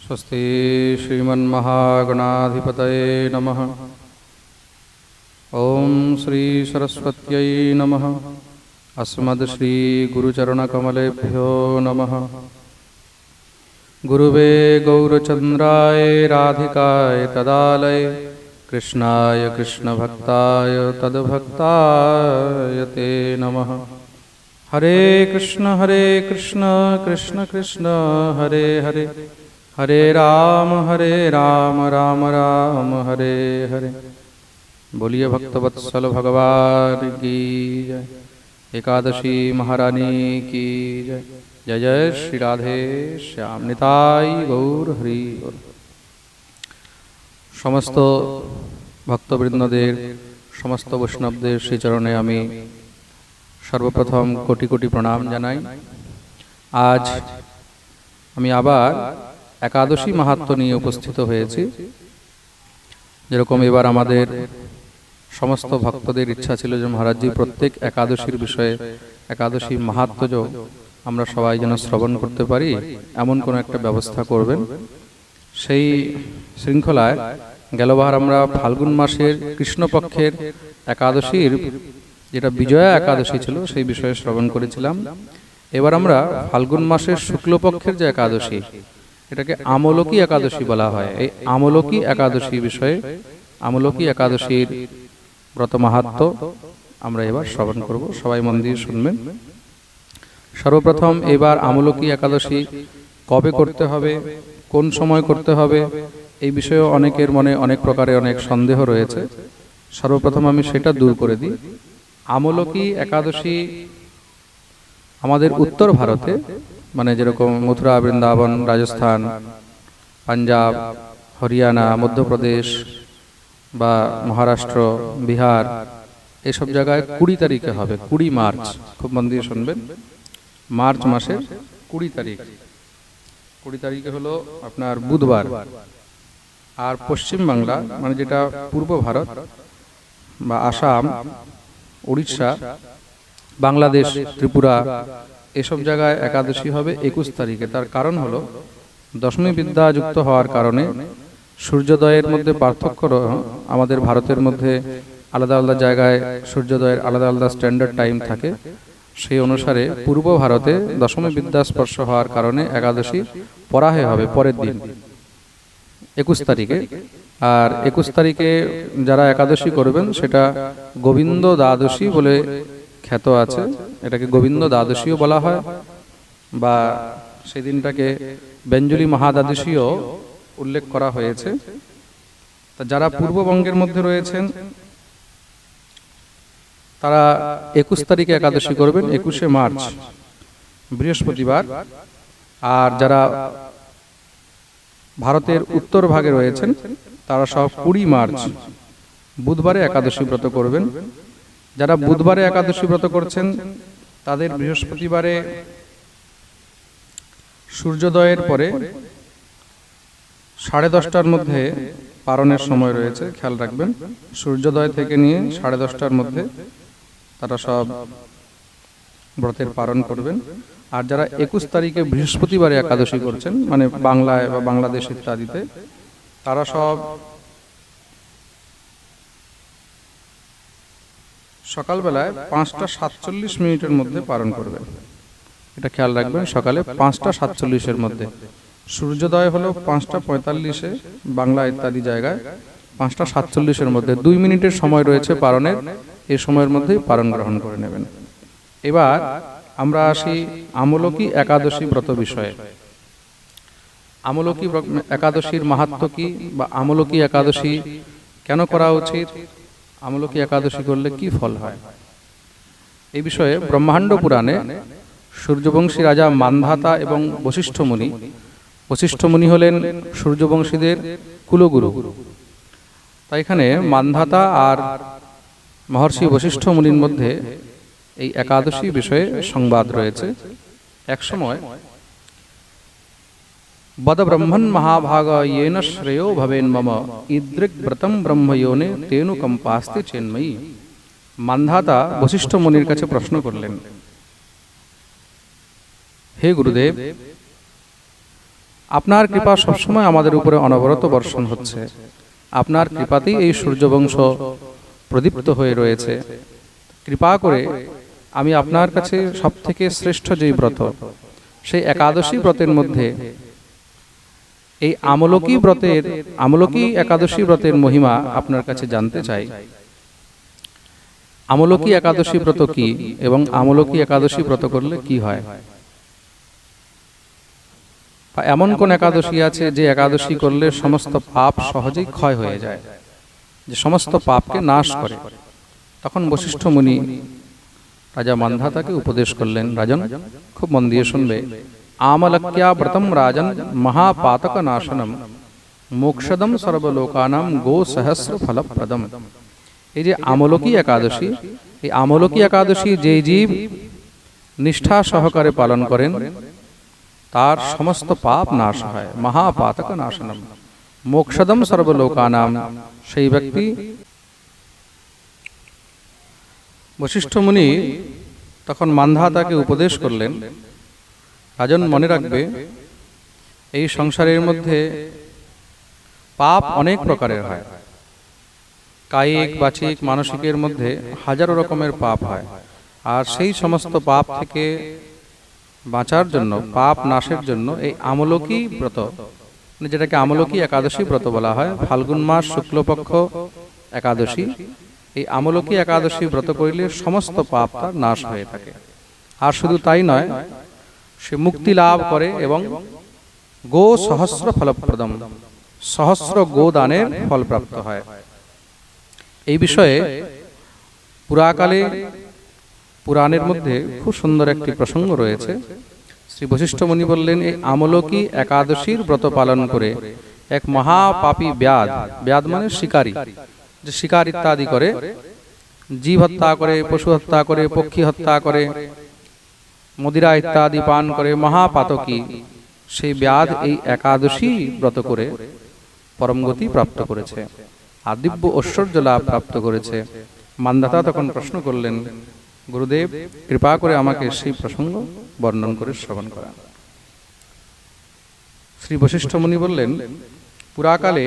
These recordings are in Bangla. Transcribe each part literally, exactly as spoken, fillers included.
स्वस्ति श्रीमन्महागणाधिपतये नमः। ओं श्री सरस्वत्यै नमः। अस्मद् श्री गुरुचरणकमलेभ्यो नमः। गुरुवे गौरचन्द्राय राधिकाय तदालय कृष्णाय कृष्णभक्ताय तद्भक्ताय ते नमः। हरे कृष्ण हरे कृष्ण कृष्ण कृष्ण हरे हरे, हरे राम हरे राम राम राम हरे हरे। बोलिए भक्तवत्सल भगवान की जय। एकादशी महारानी की जय। जय जय श्री राधे श्याम निताई गौर हरि। समस्त भक्तबृंददेर समस्त वैष्णवदेर श्रीचरणे आमी सर्वप्रथम कोटि कोटि प्रणाम जानाई। आज आमी आबार एकादशी माहात्म्य निये उपस्थित हयेछि। जेरकम एबार आमादेर समस्त भक्तदेर इच्छा छिलो जे महाराजजी प्रत्येक एकादशीर विषये एकादशी माहात्म्य जो आमरा सबाई जेन श्रवण करते पारी एमन कोनो एकटा व्यवस्था करबेन। सेई श्रृंखलाय गेलबार आमरा फाल्गुन मासेर कृष्णपक्षेर एकादशीर जेटा विजया एकादशी छिलो सेई विषये श्रवण करेছিলাম। एबार आमरा फाल्गुन मासेर शुक्लपक्षेर जे एकादशी এটাকে আমলকি একাদশী বলা হয়। এই আমলকি একাদশী বিষয়ে আমলকি একাদশীর ব্রত মাহাত্ম্য আমরা এবার শ্রবণ করব। সবাই মন দিয়ে শুনবেন। সর্বপ্রথম এবার আমলকি একাদশী কবে করতে হবে, কোন সময় করতে হবে, এই বিষয়ে অনেকের মনে অনেক প্রকারে অনেক সন্দেহ রয়েছে। সর্বপ্রথম আমি সেটা দূর করে দিই। আমলকি একাদশী আমাদের উত্তর ভারতে মানে যেরকম মথুরা, বৃন্দাবন, রাজস্থান, পাঞ্জাব, হরিয়ানা, মধ্যপ্রদেশ বা মহারাষ্ট্র, বিহার এইসব জায়গায় কুড়ি তারিখে হবে। কুড়ি মার্চ, খুব মন দিয়ে শুনবেন। মার্চ মাসের কুড়ি তারিখ কুড়ি তারিখে হলো আপনার বুধবার। আর পশ্চিম বাংলা মানে যেটা পূর্ব ভারত বা আসাম, উড়িষ্যা, বাংলাদেশ, ত্রিপুরা এসব জায়গায় একাদশী হবে একুশ তারিখে। তার কারণ হলো দশমী বিদ্যা যুক্ত হওয়ার কারণে সূর্যোদয়ের মধ্যে পার্থক্য। আমাদের ভারতের মধ্যে আলাদা আলাদা জায়গায় সূর্যোদয়ের আলাদা আলাদা স্ট্যান্ডার্ড টাইম থাকে। সেই অনুসারে পূর্ব ভারতে দশমী বিদ্যা স্পর্শ হওয়ার কারণে একাদশী পরাহে হবে পরের দিন একুশ তারিখে। আর একুশ তারিখে যারা একাদশী করবেন সেটা গোবিন্দ দ্বাদশী বলে খ্যাত আছে। এটাকে গোবিন্দ দ্বাদশীও বলা হয় বা সেই দিনটাকে বেঞ্জলি মহাদ্বাদশীও উল্লেখ করা হয়েছে। তা যারা পূর্ববঙ্গের মধ্যে রয়েছেন তারা একুশ তারিখে একাদশী করবেন, একুশে মার্চ বৃহস্পতিবার। আর যারা ভারতের উত্তর ভাগে রয়েছেন তারা সব কুড়ি মার্চ বুধবারে একাদশী ব্রত করবেন। যারা বুধবারে একাদশী ব্রত করছেন তাদের বৃহস্পতিবারে সূর্যোদয়ের পরে সাড়ে দশটার মধ্যে পারণের সময় রয়েছে, খেয়াল রাখবেন। সূর্যোদয় থেকে নিয়ে সাড়ে দশটার মধ্যে তারা সব ব্রতের পালন করবেন। আর যারা একুশ তারিখে বৃহস্পতিবারে একাদশী করছেন মানে বাংলায় বা বাংলাদেশ ইত্যাদিতে, তারা সব সকালবেলায় পাঁচটা সাতচল্লিশ মিনিটের মধ্যে পালন করবেন। এটা খেয়াল রাখবেন, সকালে পাঁচটা সাতচল্লিশের মধ্যে। সূর্যোদয় হলো পাঁচটা পঁয়তাল্লিশে বাংলা ইত্যাদি জায়গায়, পাঁচটা সাতচল্লিশের মধ্যে দুই মিনিটের সময় রয়েছে পালনের। এই সময়ের মধ্যেই পালন গ্রহণ করে নেবেন। এবার আমরা আসি আমলকি একাদশী ব্রত বিষয়ে। আমলকি একাদশীর মাহাত্ম্য কি বা আমলকি একাদশী কেন করা উচিত, আমলকি একাদশী করলে কি ফল হয়, এই বিষয়ে ব্রহ্মাণ্ড পুরাণে সূর্যবংশী রাজা মান্ধাতা এবং বশিষ্ঠ মুনি, বশিষ্ঠ মুনি হলেন সূর্যবংশীদের কুলগুরু। তাই এখানে মান্ধাতা আর মহর্ষি বশিষ্ঠ মুনির মধ্যে এই একাদশী বিষয়ে সংবাদ রয়েছে। এক সময় বদ ব্রহ্মণ মহাভাগ येन শ্রেयो ভবেন মম ইদৃক ব্রতম ব্রহ্ময়োনে তেনু কম্পাস্তি চেন্ময়ী। মান্ধাতা বশিষ্ঠ মুনির কাছে প্রশ্ন করলেন, হে গুরুদেব, আপনার কৃপা সবসময় আমাদের উপরে অনবরত বর্ষণ হচ্ছে। আপনার কৃপাতেই এই সূর্যবংশ প্রদীপ্ত হয়ে রয়েছে। কৃপা করে আমি আপনার কাছে সবথেকে শ্রেষ্ঠ যেই ব্রত, সেই একাদশী ব্রতের মধ্যে এই আমলকি ব্রতের আমলকি একাদশী ব্রতের মহিমা আপনার কাছে জানতে চাই। আমলকি একাদশী ব্রত কি এবং আমলকি একাদশী ব্রত করলে কি হয়? এমন কোন একাদশী আছে যে একাদশী করলে সমস্ত পাপ সহজেই ক্ষয় হয়ে যায়, যে সমস্ত পাপকে নাশ করে? তখন বশিষ্ঠ মুনি রাজা মান্ধাতাকে উপদেশ করলেন, রাজন খুব মন দিয়ে শুনবে। আমলক্যা ব্রতম রাজন মহাপাতক নাশনম মোক্ষদম সর্বলোকানাম গো সহস্র ফলপ্রদম। এই যে আমলকি একাদশী, এই আমলকি একাদশী যে জীব নিষ্ঠা সহকারে পালন করেন তার সমস্ত পাপ নাশ হয়। মহাপাতক নাশনম মোক্ষদম সর্বলোকানাম, সেই ব্যক্তি। বশিষ্ঠ মুনি তখন মান্ধাতাকে উপদেশ করলেন, রাজন মনে রাখবে, এই সংসারের মধ্যে পাপ অনেক প্রকারের হয়। কায়িক, বাচিক, মানসিকের মধ্যে হাজারো রকমের পাপ হয়। আর সেই সমস্ত পাপ থেকে বাঁচার জন্য, পাপ নাশের জন্য এই আমলকি ব্রত, যেটাকে আমলকি একাদশী ব্রত বলা হয়, ফাল্গুন মাস শুক্লপক্ষ একাদশী, এই আমলকি একাদশী ব্রত করিলে সমস্ত পাপ তার নাশ হয়ে থাকে। আর শুধু তাই নয়, সে মুক্তি লাভ করে এবং গো সহস্র ফলপ্রদম, সহস্র গো দানের ফল প্রাপ্ত হয়। এই বিষয়ে পুরাকালে পুরাণের মধ্যে খুব সুন্দর একটি প্রসঙ্গ রয়েছে। শ্রী বশিষ্ঠ মুনি বললেন, এই আমলকি একাদশীর ব্রত পালন করে এক মহাপাপী ব্যাধ, ব্যাধ মানে শিকারী, যে শিকার ইত্যাদি করে, জীব হত্যা করে, পশু হত্যা করে, পক্ষী হত্যা করে, মদিরা ইত্যাদি পান করে, মহাপাতকী সেই ব্যাধ এই একাদশী ব্রত করে পরমগতি প্রাপ্ত করেছে আর দিব্য ঐশ্বর্য লাভ প্রাপ্ত করেছে। মান্ধাতা তখন প্রশ্ন করলেন, গুরুদেব কৃপা করে আমাকে সেই প্রসঙ্গ বর্ণন করে শ্রবণ করা। শ্রী বশিষ্ঠ মুনি বললেন, পুরাকালে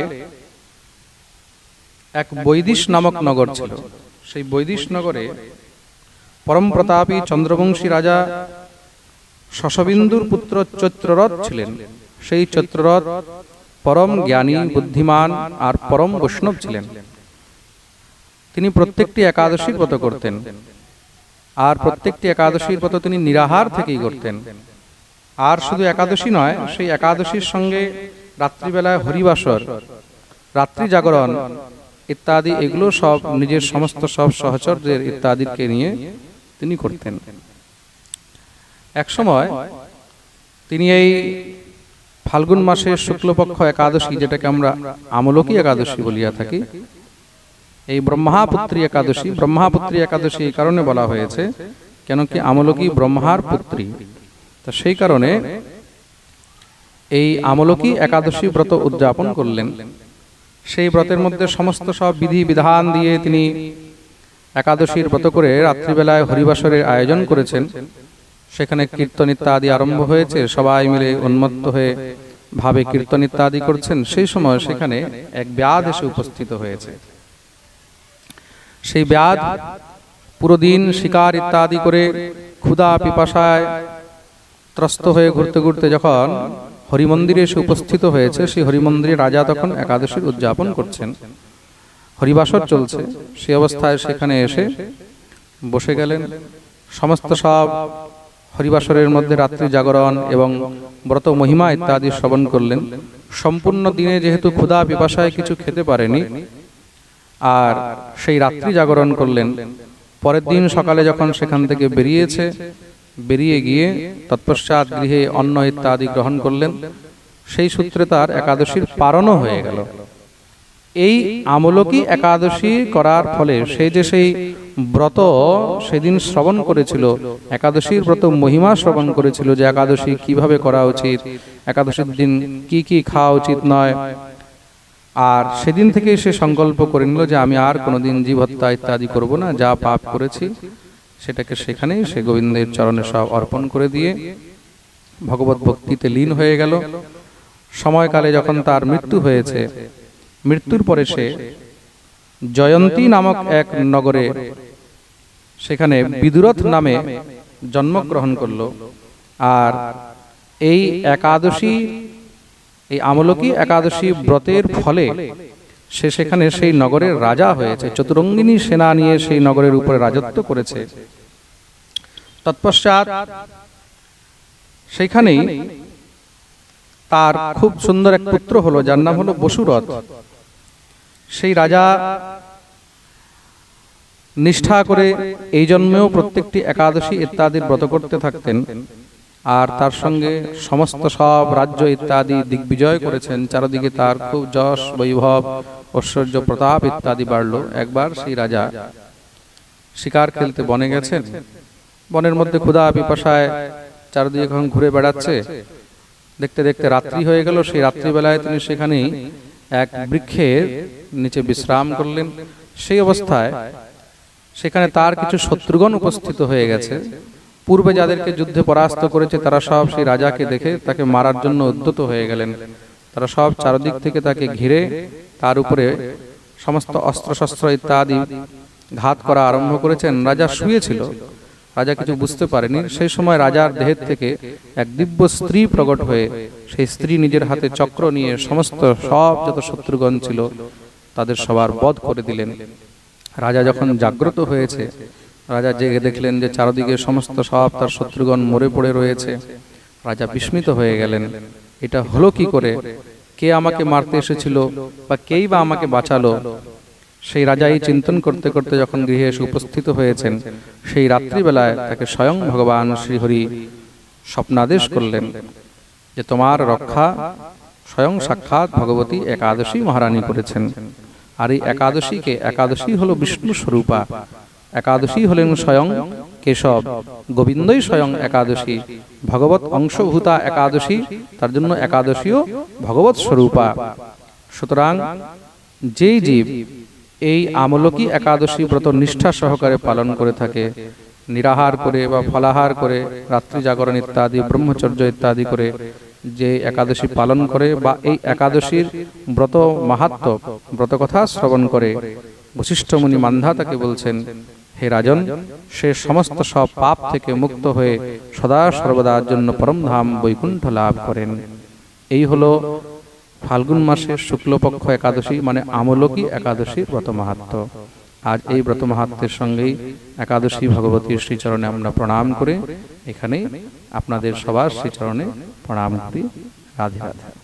এক বৈদিশ নামক নগর ছিল। সেই বৈদিশ নগরে পরম প্রতাপী চন্দ্রবংশী রাজা শশবিন্দুর পুত্র চৈত্ররথ ছিলেন। সেই চৈত্ররথ পরম জ্ঞানী, বুদ্ধিমান আর পরম বৈষ্ণব ছিলেন। তিনি প্রত্যেকটি একাদশীর ব্রত করতেন, আর প্রত্যেকটি একাদশীর ব্রত তিনি নিরাহার থেকেই করতেন। আর শুধু একাদশী নয়, সেই একাদশীর সঙ্গে রাত্রিবেলায় হরিবাসর, রাত্রি জাগরণ ইত্যাদি, এগুলো সব নিজের সমস্ত সব সহচরদের ইত্যাদিকে নিয়ে তিনি করতেন। এক সময় তিনি এই ফাল্গুন মাসের শুক্লপক্ষ একাদশী, যেটাকে আমরা আমলকি একাদশী বলিয়া থাকি, এই ব্রহ্মাপুত্রী একাদশী, ব্রহ্মাপুত্রী একাদশী এই কারণে বলা হয়েছে কেন কি আমলকি ব্রহ্মার পুত্রী, তো সেই কারণে এই আমলকি একাদশী ব্রত উদযাপন করলেন। সেই ব্রতের মধ্যে সমস্ত সব বিধি বিধান দিয়ে তিনি একাদশীর ব্রত করে রাত্রিবেলায় হরিবাসরের আয়োজন করেছেন। সেখানে কীর্তন ইত্যাদি আরম্ভ হয়েছে, সবাই মিলে উন্মত্ত হয়ে ভাবে কীর্তন ইত্যাদি করছেন। সেই সময় সেখানে এক ব্যাধ এসে উপস্থিত হয়েছে। সেই ব্যাধ পুরো দিন শিকার ইত্যাদি করে ক্ষুধা পিপাসায় ত্রস্ত হয়ে ঘুরতে ঘুরতে যখন হরিমন্দিরে এসে উপস্থিত হয়েছে, সেই হরিমন্দিরে রাজা তখন একাদশীর উদযাপন করছেন, হরিবাসর চলছে। সেই অবস্থায় সেখানে এসে বসে গেলেন। সমস্ত সব হরিবাসরের মধ্যে রাত্রি জাগরণ এবং ব্রত মহিমা ইত্যাদি শ্রবণ করলেন। সম্পূর্ণ দিনে যেহেতু ক্ষুধা পিপাসায় কিছু খেতে পারেনি, আর সেই রাত্রি জাগরণ করলেন। পরের দিন সকালে যখন সেখান থেকে বেরিয়েছে, বেরিয়ে গিয়ে তৎপশ্চাৎ গৃহে অন্ন ইত্যাদি গ্রহণ করলেন। সেই সূত্রে তার একাদশীর পারণও হয়ে গেল। এই আমলকি একাদশী করার ফলে সে যে সেই ব্রত সেদিন শ্রবণ করেছিল, একাদশীর ব্রত মহিমা শ্রবণ করেছিল, যে একাদশী কিভাবে করা উচিত, একাদশীর দিন কি কি খাওয়া উচিত নয়, আর সেদিন থেকেই সে সংকল্প করে নিল যে আমি আর কোনোদিন জীব হত্যা ইত্যাদি করব না। যা পাপ করেছি সেটাকে সেখানেই সে গোবিন্দের চরণে সব অর্পণ করে দিয়ে ভগবত ভক্তিতে লীন হয়ে গেল। সময়কালে যখন তার মৃত্যু হয়েছে, মৃত্যুর পরে সে জয়ন্তী নামক এক নগরে সেখানে বিদুরথ নামে জন্মগ্রহণ করল। আর এই একাদশী, এই আমলকি একাদশী ব্রতের ফলে সে সেখানে সেই নগরের রাজা হয়েছে, চতুরঙ্গিনী সেনা নিয়ে সেই নগরের উপরে রাজত্ব করেছে। তৎপশ্চাৎ সেইখানেই তার খুব সুন্দর এক পুত্র হলো, যার নাম হলো বসুরথ। সেই রাজা নিষ্ঠা করে এই জন্মেও প্রত্যেকটি একাদশী ইত্যাদির ব্রত করতে থাকতেন। আর তার সঙ্গে সমস্ত সব রাজ্য ইত্যাদি দিগ্বিজয় করেছেন। চারদিকে তার খুব যশ, বৈভব, ঐশ্বর্য, প্রতাপ ইত্যাদি বাড়ল। একবার সেই রাজা শিকার খেলতে বনে গেছেন। বনের মধ্যে ক্ষুধা পিপাসায় চারদিকে যখন ঘুরে বেড়াচ্ছে, দেখতে দেখতে রাত্রি হয়ে গেল। সেই রাত্রিবেলায় তিনি সেখানেই এক বৃক্ষের নিচে বিশ্রাম করলেন। সেই অবস্থায় সেখানে তার কিছু শত্রুগণ উপস্থিত হয়ে গেছে। পূর্বে যাদেরকে যুদ্ধে পরাস্ত করেছে তারা সব সেই রাজাকে দেখে তাকে মারার জন্য উদ্যত হয়ে গেলেন। তারা সব চারদিক থেকে তাকে ঘিরে তার উপরে সমস্ত অস্ত্রশস্ত্র ইত্যাদি ঘাত করা আরম্ভ করেছেন। রাজা শুয়েছিল, রাজা কিছু বুঝতে পারেনি। সেই সময় রাজার দেহের থেকে এক দিব্য স্ত্রী প্রকট হয়ে সেই স্ত্রী নিজের হাতে চক্র নিয়ে সমস্ত সব যত শত্রুগণ ছিল তাদের সবার বধ করে দিলেন। রাজা যখন জাগ্রত হয়েছে, রাজা জেগে দেখলেন যে চারদিকে সমস্ত সব তার শত্রুগণ মরে পড়ে রয়েছে। রাজা বিস্মিত হয়ে গেলেন, এটা হলো কি করে? কে আমাকে মারতে এসেছিল বা কেই বা আমাকে বাঁচালো? সেই রাজা এই চিন্তন করতে করতে যখন গৃহে এসে উপস্থিত হয়েছেন, সেই রাত্রিবেলায় তাকে স্বয়ং ভগবান শ্রীহরি স্বপ্নাদেশ করলেন যে তোমার রক্ষা স্বয়ং সাক্ষাৎ ভগবতী একাদশী মহারানী করেছেন। আর এই একাদশীকে, একাদশী হলো বিষ্ণু স্বরূপা, একাদশী হলেন স্বয়ং কেশব, গোবিন্দই স্বয়ং একাদশী, ভগবত অংশভূতা একাদশী, তার জন্য একাদশীও ভগবত স্বরূপা। সুতরাং যেই জীব এই আমলকি একাদশী ব্রত নিষ্ঠা সহকারে পালন করে থাকে, নিরাহার করে বা ফলাহার করে, রাত্রি জাগরণ ইত্যাদি, ব্রহ্মচর্য ইত্যাদি করে যে একাদশী পালন করে বা এই একাদশীর ব্রত মাহাত্ম্য, ব্রত কথা শ্রবণ করে, বশিষ্ঠ মুনি মান্ধা তাকে বলছেন, হে রাজন, সে সমস্ত সব পাপ থেকে মুক্ত হয়ে সদা সর্বদার জন্য পরমধাম বৈকুণ্ঠ লাভ করেন। এই হলো ফাল্গুন মাসের শুক্লপক্ষ একাদশী, মানে আমলকি একাদশীর ব্রত মাহাত্ম্য। আজ এই ব্রত মাহাত্ম্যের সঙ্গেই একাদশী ভগবতীর শ্রীচরণে আমরা প্রণাম করে এখানে আপনাদের সবার শ্রীচরণে প্রণাম করি। রাধে রাধে।